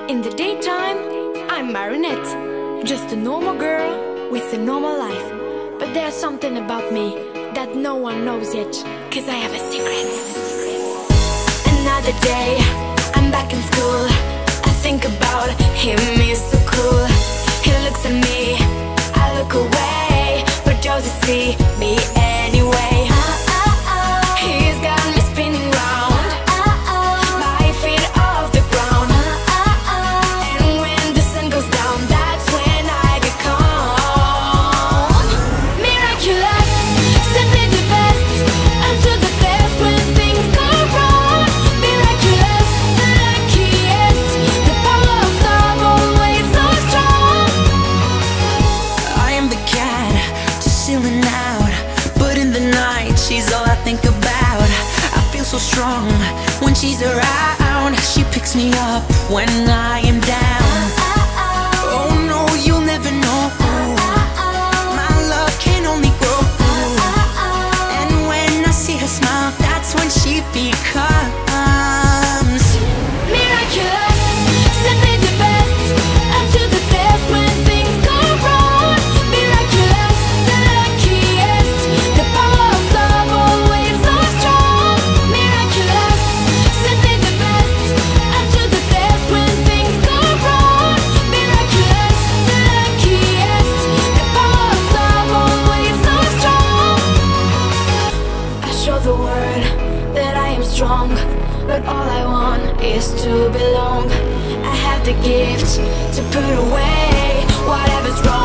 In the daytime, I'm Marinette, just a normal girl with a normal life. But there's something about me that no one knows yet, cause I have a secret. Another day, I'm back in school. I think about him, he's so cool. He looks at me, I look away, but doesn't see me anyway. He's got me spinning round, 5 feet off the ground. And when the sun goes down, that's when I become miraculous, simply the best. I'm to the best when things go wrong. Miraculous, the luckiest, the power of love always so strong. I am the cat, just chilling out, but in the night she's all I think about. I feel so strong when she's around. She picks me up when I am down. Oh no, you'll never know. My love can only grow. And when I see her smile, that's when she becomes Miraculous, simply the best. I'm to the best when things go wrong. Miraculous, the luckiest, the power of love always so strong. Miraculous, simply the best. I'm to the best when things go wrong. Miraculous, the luckiest, the power of love always so strong. I show the world that I am strong, but all I want is to belong. I have the gift to put away whatever's wrong.